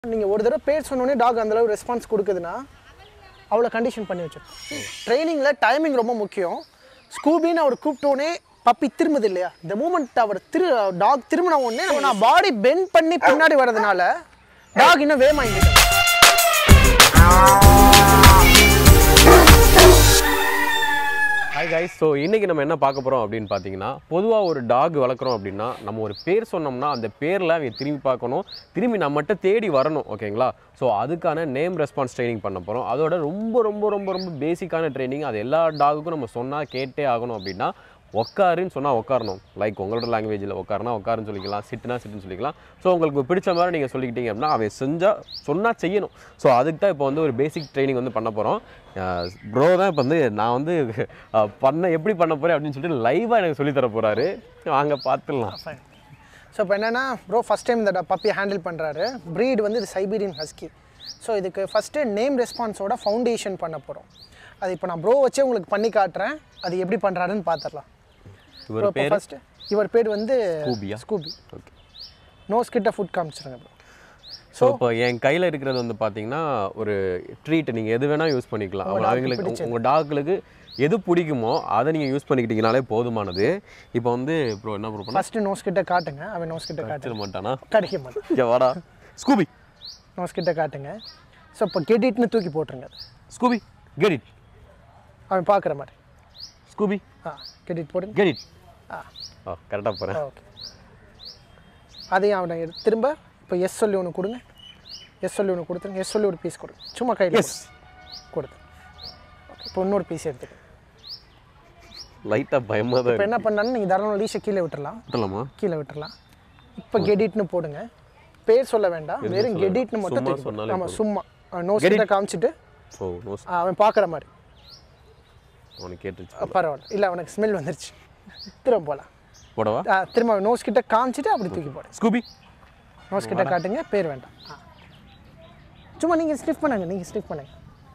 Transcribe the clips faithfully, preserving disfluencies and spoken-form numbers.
நீங்க ஒரு தடவை பேர் சொன்னோனே டாக் அந்த அளவு ரெஸ்பான்ஸ் கொடுக்குதுன்னா அவ்வளோ கண்டிஷன் பண்ணி வச்சிருக்கோம். ட்ரைனிங்கில் டைமிங் ரொம்ப முக்கியம். ஸ்கூபின்னு அவர் கூப்பிட்டோன்னே பப்பி திரும்புது இல்லையா, இந்த மூமெண்ட் அவர் திரு டாக் திரும்பின உடனே நான் பாடி பெண்ட் பண்ணி பின்னாடி வர்றதுனால டாக் இன்னும் வேகமாங்கிட்டேன். ஹாய் கைஸ், ஸோ இன்றைக்கி நம்ம என்ன பார்க்க போகிறோம் அப்படின்னு பார்த்தீங்கன்னா, பொதுவாக ஒரு டாக் வளர்க்குறோம் அப்படின்னா நம்ம ஒரு பேர் சொன்னோம்னா அந்த பேரில் அவங்க திரும்பி பார்க்கணும், திரும்பி நம்மகிட்ட தேடி வரணும். ஓகேங்களா? ஸோ அதுக்கான நேம் ரெஸ்பான்ஸ் ட்ரைனிங் பண்ண போகிறோம். அதோட ரொம்ப ரொம்ப ரொம்ப ரொம்ப பேசிக்கான ட்ரைனிங். அது எல்லா டாகுக்கும் நம்ம சொன்னால் கேட்டே ஆகணும். அப்படின்னா உட்காருன்னு சொன்னால் உட்காரணும். லைக் உங்களோட லாங்குவேஜில் உட்காருனா உட்காருன்னு சொல்லிக்கலாம், சிட்டுனா சிட்டுன்னு சொல்லிக்கலாம். ஸோ உங்களுக்கு பிடிச்ச மாதிரி நீங்கள் சொல்லிக்கிட்டீங்க அப்படின்னா அவன் செஞ்சால் சொன்னால் செய்யணும். ஸோ அதுக்கு தான் இப்போ வந்து ஒரு பேசிக் ட்ரைனிங் வந்து பண்ண போகிறோம். ப்ரோ தான் இப்போ வந்து நான் வந்து பண்ண எப்படி பண்ண போகிறேன் அப்படின்னு சொல்லிட்டு லைவாக எனக்கு சொல்லித்தர போகிறாரு. வாங்க பார்த்துடலாம். ஸோ இப்போ என்னென்னா ப்ரோ ஃபஸ்ட் டைம் இந்த பப்பியை ஹேண்டில் பண்ணுறாரு. ப்ரீட் வந்து இது சைபீரியன் ஹஸ்கி. ஸோ இதுக்கு ஃபஸ்ட்டு நேம் ரெஸ்பான்ஸோட ஃபவுண்டேஷன் பண்ண போகிறோம். அது இப்போ நான் ப்ரோ வச்சே உங்களுக்கு பண்ணி காட்டுறேன். அது எப்படி பண்ணுறாருன்னு பார்த்துடலாம். இவர் பேர் ஃபஸ்ட்டு இவர் பேர் வந்து ஸ்கூபியா? ஸ்கூபி. ஓகே, நோஸ் கிட்ட ஃபுட் காமிச்சிருங்க ப்ரோ. ஸோ இப்போ என் கையில் இருக்கிறது வந்து பார்த்தீங்கன்னா ஒரு ட்ரீட். நீங்கள் எது வேணால் யூஸ் பண்ணிக்கலாம். அவங்களுக்கு உங்கள் டாக்களுக்கு எது பிடிக்குமோ அதை நீங்கள் யூஸ் பண்ணிக்கிட்டீங்கனாலே போதுமானது. இப்போ வந்து ப்ரோ என்ன ப்ரோ பண்ண, ஃபஸ்ட்டு நோஸ் கிட்ட காட்டுங்க. அவன் நோஸ் கிட்ட காட்ட மாட்டானா? கிடைக்க மாட்டான். இங்கே வாடா ஸ்கூபி. நோஸ் கிட்ட காட்டுங்க. ஸோ இப்போ கெடிட்னு தூக்கி போட்டுருங்க. Scooby get it. அவன் பார்க்குற மாதிரி ஸ்கூபி ஆ கெடிட் போடுங்க. Get it. ஆ ஓ கரெக்டாக போகிறேன். ஓகே, அதையும் அவனை எடுத்து திரும்ப இப்போ எஸ் சொல்லி ஒன்று கொடுங்க. எஸ் சொல்லி ஒன்று கொடுத்துருங்க. எஸ் சொல்லி ஒரு பீஸ் கொடுங்க. சும்மா கையில் எஸ் கொடுத்து. ஓகே, இப்போ இன்னொரு பீஸ் எடுத்துக்கோங்க. லைட்டாக பயமாக தான். இப்போ என்ன பண்ணாலும் நீங்கள் தாராளமாக லீஷை கீழே விட்டுடலாம். விட்டலாமா? கீழே விட்டுடலாம். இப்போ கெடிட்னு போடுங்க. பேர் சொல்ல வேண்டாம், வெறும் கெடிட்னு மட்டும் தெரியும். ஆமாம், சும்மா நோஸ் கிட்ட காமிச்சிட்டு ஓ நோஸ் அவன் பார்க்குற மாதிரி. அவனுக்கு கேட்டுச்சு பரவாயில்ல, இல்லை அவனுக்கு ஸ்மெல் வந்துருச்சு. திரும்ப போகலாம். போடவா? திரும்ப நோஸ் கிட்ட காமிச்சிட்டு அப்படி தூக்கி போடு. ஸ்கூபி நோஸ் கிட்ட காட்டுங்க. பேர் வேண்டாம். சும்மா நீங்கள் ஸ்னிஃப் பண்ணுங்க. நீங்கள் ஸ்னிஃப் பண்ணுங்க.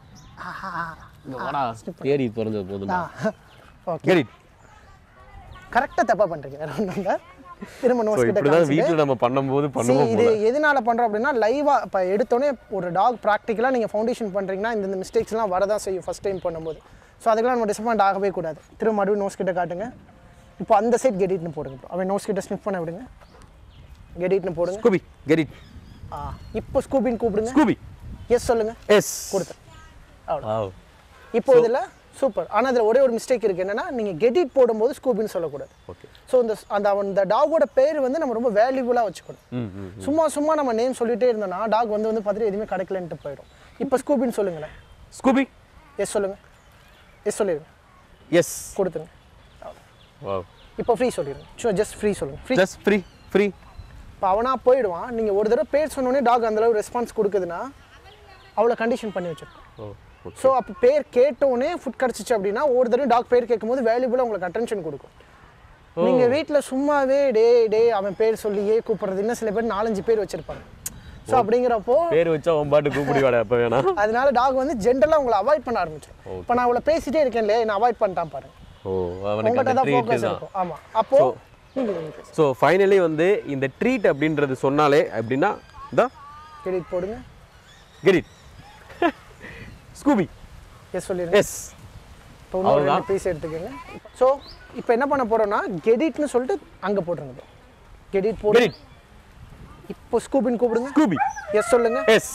தேடி பிறந்தது போதும். ஓகே, கரெக்டாக தப்பாக பண்ணுறீங்க. வேற ஒன்றும் இல்லை. திரும்ப நோஸ் கிட்ட காமிச்சிட்டு வீட்டில் நம்ம பண்ணும்போது பண்ணுவோம். இது எதனால பண்ணுறோம் அப்படின்னா, லைவாக இப்போ எடுத்தோடனே ஒரு டாக் ப்ராக்டிக்கலாக நீங்கள் ஃபவுண்டேஷன் பண்ணுறீங்கன்னா இந்த மிஸ்டேக்ஸ்லாம் வரதான் செய்யும் ஃபஸ்ட் டைம் பண்ணும்போது. ஸோ அதுக்கெல்லாம் நம்ம டிசப்பாயிண்ட் ஆகவே கூடாது. திரும்ப மறுபடியும் நோஸ் கிட்ட காட்டுங்க. இப்போ அந்த சைட் கெடிட்னு போடுங்க. அவன் நோஸ் கிட்ட ஸ்னிஃப் பண்ண விடுங்க. கெடிட்னு போடுங்க. Scooby get it. ஆ இப்போ ஸ்கூபின்னு கூப்பிடுங்க. ஸ்கூபி எஸ் சொல்லுங்க. எஸ் கொடுத்து. அவ்வளோ. வாவ். இப்போ இதில் சூப்பர். ஆனால் அதில் ஒரே ஒரு மிஸ்டேக் இருக்குது. என்னென்னா, நீங்கள் கெடிட் போடும்போது ஸ்கூபின்னு சொல்லக்கூடாது. ஓகே. ஸோ இந்த அந்த அந்த டாகோட பேர் வந்து நம்ம ரொம்ப வேல்யூபுளாக வச்சுக்கணும். சும்மா சும்மா நம்ம நேம் சொல்லிகிட்டே இருந்தோம்னா டாக் வந்து வந்து பார்த்துட்டு எதுவுமே கிடைக்கலன்ட்டு போயிடும். இப்போ ஸ்கூபின்னு சொல்லுங்களேன். ஸ்கூபி எஸ் சொல்லுங்கள். எஸ் சொல்லிடுங்க. எஸ் கொடுத்துருங்க. வாவ். இப்போ ஃப்ரீ சொல்லிடுங்க. சும்மா ஜஸ்ட் ஃப்ரீ சொல்லுங்கள். Free just free free. இப்போ அவனாக போயிடுவான். நீங்கள் ஒரு தடவை பேர் சொன்னோடனே டாக் அந்தளவு ரெஸ்பான்ஸ் கொடுக்குதுன்னா அவ்வளோ கண்டிஷன் பண்ணி வச்சுருக்கோம். ஓ ஸோ அப்போ பேர் கேட்டோடனே ஃபுட் கிடச்சிச்சு அப்படின்னா ஒரு தடவை டாக் பேர் கேட்கும்போது வேல்யூபுளாக உங்களுக்கு அட்டென்ஷன் கொடுக்கும். நீங்கள் வீட்டில் சும்மாவே டே டே அவன் பேர் சொல்லியே கூப்பிட்றது. இன்னும் சில பேர் நாலஞ்சு பேர் வச்சுருப்பாங்க. ஸோ அப்படிங்கிறப்போ பேர் வச்சா அவன் பாட்டு கூப்பிடி வாடா எப்போ வேணா. அதனால டாக் வந்து ஜென்ரலாக உங்களை அவாய்ட் பண்ண ஆரம்பிச்சிடும். இப்போ நான் அவளை பேசிட்டே இருக்கேன் இல்லையா, நான் அவாய்ட் பண்ணிட்டான் பாருங்க. ஓ அவனுக்கு அந்த ட்ரீட் தான். ஆமாம். அப்போ ஸோ ஃபைனலி வந்து இந்த ட்ரீட் அப்படின்றது சொன்னாலே அப்படின்னா இந்த கெடிட் போடுங்க. கெடிட். ஸ்கூபி எஸ் சொல்லிடுங்க. எஸ். இப்போ இன்னொரு பீஸ் எடுத்துக்கோங்க. ஸோ இப்போ என்ன பண்ண போகிறோம்னா, கெடிட்னு சொல்லிட்டு அங்கே போட்டுருங்க. கெடிட் போடு. இப்போ ஸ்கூபின்னு கூப்பிடுங்க. ஸ்கூபி எஸ் சொல்லுங்க. எஸ்.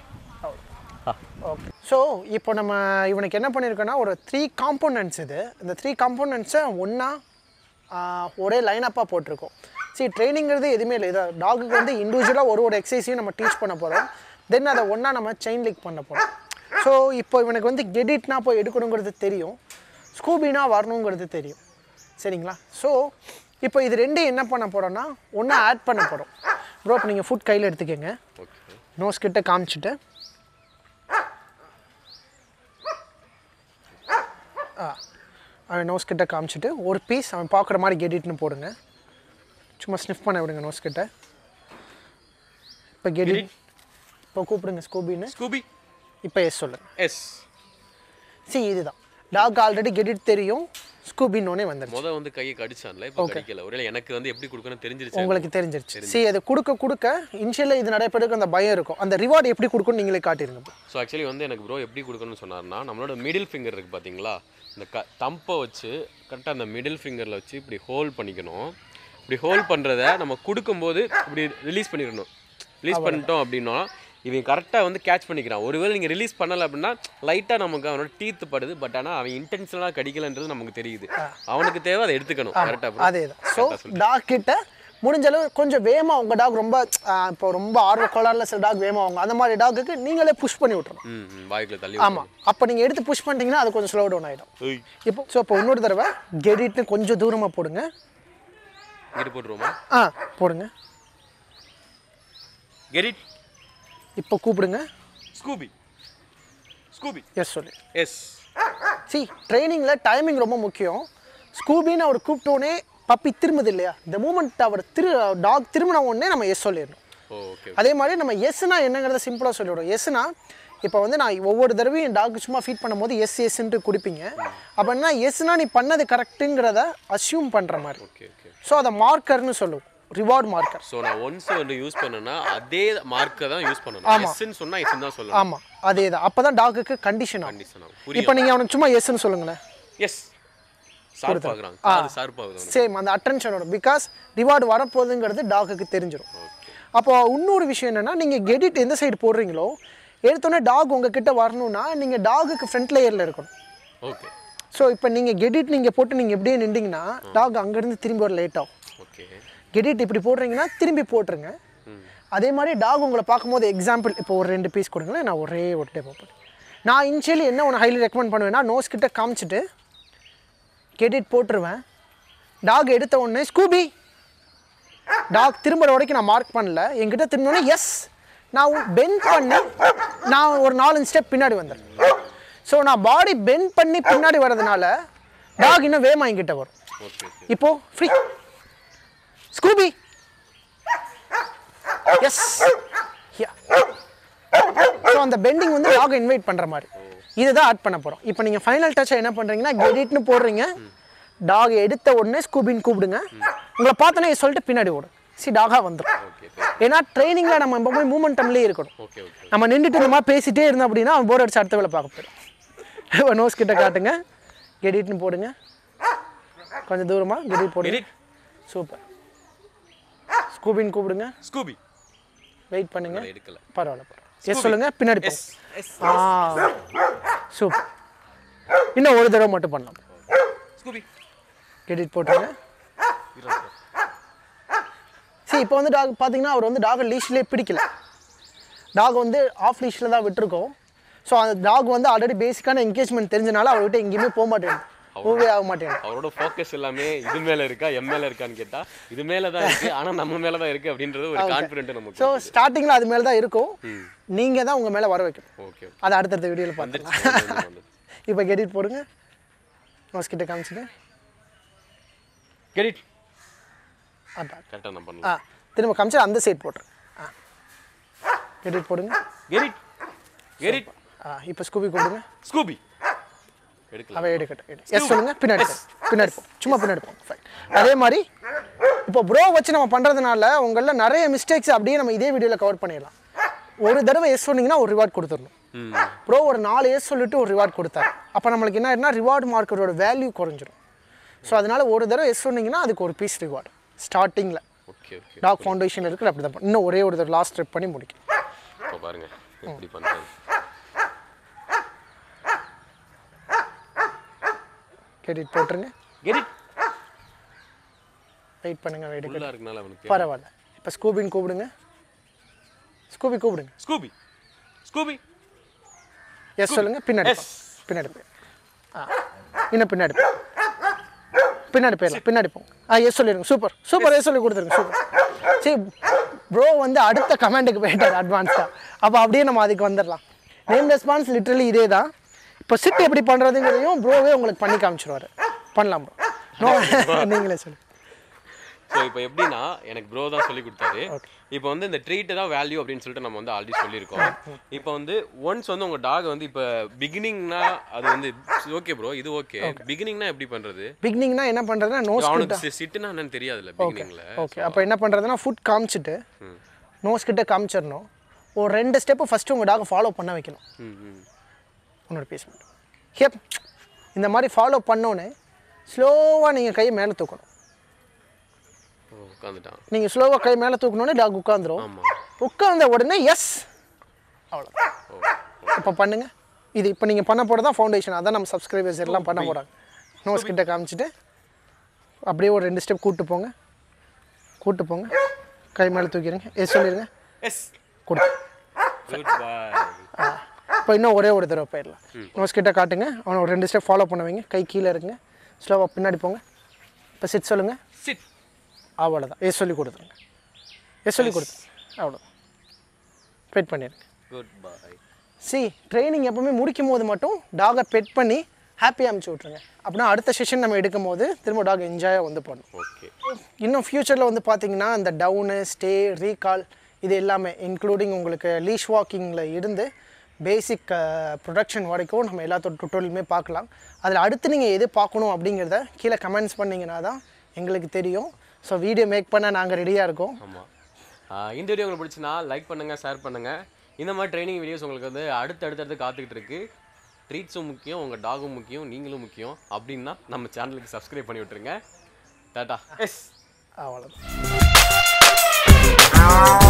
ஓகே. ஸோ இப்போ நம்ம இவனுக்கு என்ன பண்ணியிருக்கோன்னா, ஒரு த்ரீ காம்போனன்ட்ஸ் இது. இந்த த்ரீ காம்போனன்ட்ஸை ஒன்றா ஒரே லைனப்பாக போட்டிருக்கோம். சரி, ட்ரைனிங்கிறது எதுவுமே இல்லை. இதை டாகுக்கு வந்து இண்டிவிஜுவலாக ஒரு ஒரு எக்ஸசைஸையும் நம்ம டீச் பண்ண போகிறோம். தென் அதை ஒன்றா நம்ம செயின் லிங்க் பண்ண போகிறோம். ஸோ இப்போ இவனுக்கு வந்து கெடிட்னா போய் எடுக்கணுங்கிறது தெரியும், ஸ்கூபினா வரணுங்கிறது தெரியும். சரிங்களா? ஸோ இப்போ இது ரெண்டும் என்ன பண்ண போகிறோன்னா ஒன்றா ஆட் பண்ண போகிறோம். ப்ரோ இப்போ நீங்கள் ஃபுட் கையில் எடுத்துக்கோங்க. நோஸ் கிட்ட காமிச்சிட்டு ஆ அவன் நோஸ் கிட்ட காமிச்சிட்டு ஒரு பீஸ் அவன் பார்க்குற மாதிரி கெடிட்னு போடுங்க. சும்மா ஸ்னிஃப் பண்ண விடுங்க நோஸ் கிட்ட. இப்போ கெடிட். இப்போ கூப்பிடுங்க ஸ்கூபின்னு. ஸ்கூபி. இப்போ எஸ் சொல்லுங்கள். எஸ். சி இதுதான் டாக் ஆல்ரெடி கெடிட் தெரியும், ஸ்கூபின்னோனே வந்துருச்சு. முத வந்து கையை கடிச்சான்ல, இப்போ கடிக்கல. ஒருவேளை எனக்கு வந்து எப்படி கொடுக்கணும்னு தெரிஞ்சிருச்சு. உங்களுக்கு தெரிஞ்சிருச்சு. சி அது கொடுக்க கொடுக்க இனிஷியலாக இது நிறைய பேருக்கு அந்த பயம் இருக்கும். அந்த ரிவார்டு எப்படி கொடுக்கணும்னு நீங்களே காட்டிருங்க. ஸோ ஆக்சுவலி வந்து எனக்கு ப்ரோ எப்படி கொடுக்கணும்னு சொன்னார்னா, நம்மளோட மிடில் ஃபிங்கர் இருக்குது பார்த்தீங்களா, இந்த க தம்பை வச்சு கரெக்டாக அந்த மிடில் ஃபிங்கரில் வச்சு இப்படி ஹோல்ட் பண்ணிக்கணும். இப்படி ஹோல்ட் பண்ணுறத நம்ம கொடுக்கும்போது இப்படி ரிலீஸ் பண்ணிடணும். ரிலீஸ் பண்ணிட்டோம் அப்படின்னா இவன் கரெக்டாக வந்து கேட்ச் பண்ணிக்கிறான். ஒருவேளை நீங்கள் ரிலீஸ் பண்ணலை அப்படின்னா லைட்டாக நமக்கு அவனோட டீத்து படுது. பட் ஆனால் அவன் இன்டென்ஷனலாக கடிக்கலன்றது நமக்கு தெரியுது. அவனுக்கு தேவை அதை எடுத்துக்கணும் கரெக்டாக. அதே தான். ஸோ டாக் கிட்ட முடிஞ்ச அளவு கொஞ்சம் வேகமாக உங்கள் டாக் ரொம்ப இப்போ ரொம்ப ஆர்வ கோளாறுல சில டாக் வேகமாக அவங்க அந்த மாதிரி டாக்குக்கு நீங்களே புஷ் பண்ணி விட்டுறணும். வாய்க்குள்ள தள்ளி. ஆமாம், அப்போ நீங்கள் எடுத்து புஷ் பண்ணிட்டீங்கன்னா அது கொஞ்சம் ஸ்லோ டவுன் ஆகிடும். இப்போ ஸோ இப்போ இன்னொரு தடவை கெடிட்னு கொஞ்சம் தூரமாக போடுங்க. இரு போட்டுருவோமா? ஆ போடுங்க. கெடிட். இப்போ கூப்பிடுங்க. ஸ்கூபி. ஸ்கூபி. எஸ் சொல்லு. எஸ். சி ட்ரைனிங்கில் டைமிங் ரொம்ப முக்கியம். ஸ்கூபின்னு அவர் கூப்பிட்டோன்னே பப்பி திரும்புது இல்லையா, இந்த மூமெண்ட் அவர் திரு டாக் திரும்பின உடனே நம்ம எஸ் சொல்லிடணும். அதே மாதிரி நம்ம எஸ்னா என்னங்கிறத சிம்பிளாக சொல்லிவிடும். எஸ்னா இப்போ வந்து நான் ஒவ்வொரு தடவையும் என் டாக் சும்மா ஃபீட் பண்ணும்போது எஸ் எஸ்ன்ட்டு குடிப்பீங்க. அப்படின்னா எஸ்னா நீ பண்ணது கரெக்டுங்கிறத அஸ்யூம் பண்ணுற மாதிரி. Okay okay. ஸோ அதை மார்க்கர்னு சொல்லுவோம், ரிவார்ட் மார்க்கர். ஸோ நான் ஒன்ஸ் வந்து யூஸ் பண்ணேன்னா அதே மார்க்கை தான் யூஸ் பண்ணணும். எஸ்ன்னு சொன்னால் எஸ் தான் சொல்லணும். ஆமாம் அதே தான். அப்போ தான் டாக்குக்கு கண்டிஷன் ஆகும். கண்டிஷன் ஆகும். இப்போ நீங்கள் அவனுக்கு சும்மா எஸ்ன்னு சொல்லுங்களேன். எஸ் ஷார்ப் ஆகுறாங்க. அது ஷார்ப் ஆகுது. சேம் அந்த அட்டென்ஷனோட பிகாஸ் ரிவார்டு வரப்போகுதுங்கிறது டாக்குக்கு தெரிஞ்சிடும். அப்போ இன்னொரு விஷயம் என்னென்னா, நீங்கள் கெடிட் எந்த சைடு போடுறீங்களோ எடுத்தோன்னே டாக் உங்ககிட்ட வரணும்னா நீங்கள் டாகுக்கு ஃப்ரண்ட் லேயரில் இருக்கணும். ஓகே. ஸோ இப்போ நீங்கள் கெடிட் நீங்கள் போட்டு நீங்கள் எப்படியே நின்றீங்கன்னா டாக் அங்கேருந்து திரும்பி வர லேட் ஆகும். ஓகே. கெடிட் இப்படி போடுறீங்கன்னா திரும்பி போட்டுருங்க. அதே மாதிரி டாக் உங்களை பார்க்கும்போது எக்ஸாம்பிள் இப்போ ஒரு ரெண்டு பீஸ் கொடுங்களேன், நான் ஒரே ஒரு டே பார்ப்பேன். நான் இனிஷியலி என்ன ஒன்று ஹைலி ரெக்கமெண்ட் பண்ணுவேன்னா, நோஸ் கிட்ட காமிச்சிட்டு கெடிட் போட்டுருவேன். டாக் எடுத்த உடனே ஸ்கூபி டாக் திரும்புற வரைக்கும் நான் மார்க் பண்ணல. என்கிட்ட திரும்பினோடனே எஸ் நான் பெண்ட் பண்ணி நான் ஒரு நாலஞ்சு ஸ்டெப் பின்னாடி வந்துடுறேன். ஸோ நான் பாடி பெண்ட் பண்ணி பின்னாடி வர்றதுனால டாக் இன்னும் வேகமாக என்கிட்ட வரும். இப்போ ஃப்ரீ ஸ்கூபி எஸ். ஸோ அந்த பெண்டிங் வந்து டாகை இன்வைட் பண்ணுற மாதிரி இதுதான் ஆட் பண்ண போகிறோம். இப்போ நீங்கள் ஃபைனல் டச்சை என்ன பண்ணுறீங்கன்னா, கெடிட்னு போடுறீங்க. டாக் எடுத்த உடனே ஸ்கூபின்னு கூப்பிடுங்க. உங்களை பார்த்தோன்னே சொல்லிட்டு பின்னாடி ஓடும். சி டாகாக வந்துடும். ஏன்னா ட்ரைனிங்கில் நம்ம எப்பவுமே மூமெண்டம்லேயே இருக்கணும். நம்ம நின்றுட்டு இந்த மாதிரி பேசிகிட்டே இருந்தோம் அப்படின்னா அவன் போர் அடிச்சு அடுத்த வேலை பார்க்க போயிடும். நோஸ் கிட்ட காட்டுங்க, கெடிட்னு போடுங்க. கொஞ்சம் தூரமாக கெடிட் போடுங்க. சூப்பர். ஸ்கூபின்னு கூப்பிடுங்க. ஸ்கூபி வெயிட் பண்ணுங்க. எடுக்கல பரவாயில்ல பரவாயில்ல. எஸ் சொல்லுங்க, பின்னாடி போ. ஆ சூப்பர். இன்னும் ஒரு தடவை மட்டும் பண்ணலாம். ஸ்கூபி கெடிட் போட்டுருங்க. சரி இப்போ வந்து டாக் பார்த்தீங்கன்னா அவர் வந்து டாகை லீஷ்லேயே பிடிக்கல. டாக் வந்து ஆஃப் லீஷில் தான் விட்டுருக்கோம். ஸோ அந்த டாக் வந்து ஆல்ரெடி பேசிக்கான என்கேஜ்மெண்ட் தெரிஞ்சனால அவர்கிட்ட எங்கேயுமே போக மாட்டேன், மூவே ஆக மாட்டேன். அவரோட ஃபோக்கஸ் எல்லாமே இது மேலே இருக்கா எம் மேலே இருக்கான்னு கேட்டால் இது மேலே தான் இருக்குது, ஆனால் நம்ம மேலே தான் இருக்குது அப்படின்றது ஒரு கான்ஃபிடென்ட் நமக்கு. ஸோ ஸ்டார்டிங்கில் அது மேலே தான் இருக்கும். நீங்கள் தான் உங்கள் மேலே வர வைக்கணும். ஓகே. அதை அடுத்தடுத்த வீடியோவில் பார்த்துக்கலாம். இப்போ கெடிட் போடுங்க. நோஸ் கிட்ட காமிச்சுங்க. கெடிட் அதான் கரெக்டாக நான் ஆ பண்ணலாம். திரும்ப காமிச்சு அந்த சைட் போட்டுருங்க. ஆ கெடிட் போடுங்க. Get it get it. ஆ இப்போ ஸ்கூபி கூப்பிடுங்க. ஸ்கூபி எடுக்கலாம். அவன் எடுக்கட்டும். எஸ் சொல்லுங்க. பின்னாடி போ, பின்னாடி போ, சும்மா பின்னாடி போ. ஃபைன். அதே மாதிரி இப்போ ப்ரோ வச்சு நம்ம பண்ணுறதுனால உங்களில் நிறைய மிஸ்டேக்ஸ் அப்படியே நம்ம இதே வீடியோவில் கவர் பண்ணிடலாம். ஒரு தடவை எஸ் சொன்னீங்கன்னா ஒரு ரிவார்ட் கொடுத்துடணும். ப்ரோ ஒரு நாலு எஸ் சொல்லிட்டு ஒரு ரிவார்ட் கொடுத்தாரு. அப்போ நம்மளுக்கு என்ன ஆயிடுனா ரிவார்டு மார்க்கரோட வேல்யூ குறைஞ்சிரும். ஸோ அதனால ஒரு தடவை எஸ் சொன்னீங்கன்னா அதுக்கு ஒரு பீஸ் ரிவார்டு ஸ்டார்டிங்கில். Okay okay. டாக் ஃபவுண்டேஷன் இருக்குது அப்படி தான். இன்னும் ஒரே ஒரு தடவை லாஸ்ட் ஸ்டெப் பண்ணி முடிக்கும். இப்போ பாருங்க எப்படி பண்ணுறது. கெடிட் போட்டுருங்க. கெடிட் வெயிட் பண்ணுங்க. வெயிட் ஃபுல்லாக இருக்கனால அவனுக்கு பரவாயில்ல. இப்போ ஸ்கூபின்னு கூப்பிடுங்க. ஸ்கூபி கூப்பிடுங்க. ஸ்கூபி ஸ்கூபி எஸ் சொல்லுங்க. பின்னாடி போ, பின்னாடி போய் ஆ இன்னும் பின்னாடி போ, பின்னாடி போயிடலாம். பின்னாடி போங்க. ஆ எஸ் சொல்லிடுங்க. Super super. எஸ் சொல்லி கொடுத்துருங்க. சூப்பர். சரி ப்ரோ வந்து அடுத்த கமெண்ட்டுக்கு போயிட்டார் அட்வான்ஸாக. அப்போ அப்படியே நம்ம அதுக்கு வந்துடலாம். நேம் ரெஸ்பான்ஸ் லிட்ரலி இதே தான். இப்போ சிட் எப்படி பண்ணுறதுங்கிறதையும் ப்ரோவே உங்களுக்கு பண்ணி காமிச்சிருவார். பண்ணலாம் ப்ரோ. நோ நீங்களே சொல்லு. ஸோ இப்போ எப்படின்னா எனக்கு ப்ரோ தான் சொல்லி கொடுத்தாரு. இப்போ வந்து இந்த ட்ரீட்டு தான் வேல்யூ அப்படின்னு சொல்லிட்டு நம்ம வந்து ஆல்ரெடி சொல்லியிருக்கோம். இப்போ வந்து ஒன்ஸ் வந்து உங்கள் டாக் வந்து இப்போ பிகினிங்னா அது வந்து ஓகே ப்ரோ இது ஓகே. பிகினிங்னா எப்படி பண்ணுறது? பிகினிங்னா என்ன பண்ணுறதுன்னா நோஸ் அவனுக்கு சிட்டுனா என்னன்னு தெரியாதுல்ல பிகினிங்கில். ஓகே அப்போ என்ன பண்ணுறதுன்னா ஃபுட் காமிச்சிட்டு நோஸ் கிட்ட காமிச்சிடணும். ஒரு ரெண்டு ஸ்டெப்பு ஃபஸ்ட்டு உங்கள் டாகை ஃபாலோ பண்ண வைக்கணும். உன்னோட பேச மாட்டோம் ஹியப் இந்த மாதிரி ஃபாலோ பண்ணோன்னே ஸ்லோவாக நீங்கள் கையை மேலே தூக்கணும். உட்காந்துட்டான். நீங்கள் ஸ்லோவாக கை மேலே தூக்கணுன்னே டாக் உட்காந்துரும். உட்காந்த உடனே எஸ் அவ்வளோ. இப்போ பண்ணுங்கள். இது இப்போ நீங்கள் பண்ண போகிறது தான் ஃபவுண்டேஷன். அதான் நம்ம சப்ஸ்கிரைபர்ஸ் எல்லாம் பண்ண போகிறாங்க. நோஸ் கிட்ட காமிச்சிட்டு அப்படியே ஒரு ரெண்டு ஸ்டெப் கூப்பிட்டு போங்க. கூப்பிட்டு போங்க. கை மேலே தூக்கிடுங்க. எஸ் சொல்லிடுங்க. எஸ் கொடுத்து. இப்போ இன்னும் ஒரே ஒரு தடவை போயிடலாம். நோஸ் கிட்ட காட்டுங்க. அவனை ஒரு ரெண்டு ஸ்டெப் ஃபாலோ பண்ண வைங்க. கை கீழே இருக்குங்க. ஸ்லோவாக பின்னாடி போங்க. இப்போ சிட் சொல்லுங்கள். சிட் அவ்வளோதான். எஸ் சொல்லி கொடுத்துருங்க. எஸ் சொல்லி கொடுத்துருங்க. அவ்வளோ பெட் பண்ணிடுங்க. Good bye. சி ட்ரைனிங் எப்பவுமே முடிக்கும் போது மட்டும் டாகை பெட் பண்ணி ஹாப்பியாக அமுச்சு விட்ருங்க. அப்படின்னா அடுத்த செஷன் நம்ம எடுக்கும் போது திரும்ப டாக் என்ஜாயாக வந்து பண்ணணும். ஓகே. இன்னும் ஃப்யூச்சரில் வந்து பார்த்தீங்கன்னா இந்த டவுனு ஸ்டே ரீகால் இது எல்லாமே இன்க்ளூடிங் உங்களுக்கு லீஷ் வாக்கிங்கில் இருந்து பேசிக் ப்ரொடக்ஷன் வரைக்கும் நம்ம எல்லாத்தோட டுட்டோரியலுமே பார்க்கலாம். அதில் அடுத்து நீங்கள் எது பார்க்கணும் அப்படிங்கிறத கீழே கமெண்ட்ஸ் பண்ணிங்கன்னா தான் எங்களுக்கு தெரியும். ஸோ வீடியோ மேக் பண்ண நாங்கள் ரெடியாக இருக்கோம். ஆமாம். இந்த வீடியோ உங்களுக்கு பிடிச்சினா லைக் பண்ணுங்கள், ஷேர் பண்ணுங்கள். இந்த மாதிரி ட்ரைனிங் வீடியோஸ் உங்களுக்கு வந்து அடுத்து அடுத்தடுத்து காத்துக்கிட்டு இருக்கு. ட்ரீட்ஸும் முக்கியம், உங்கள் டாகும் முக்கியம், நீங்களும் முக்கியம். அப்படின்னா நம்ம சேனலுக்கு சப்ஸ்கிரைப் பண்ணி விட்டுருங்க. டாடா. எஸ் அவ்வளோதான்.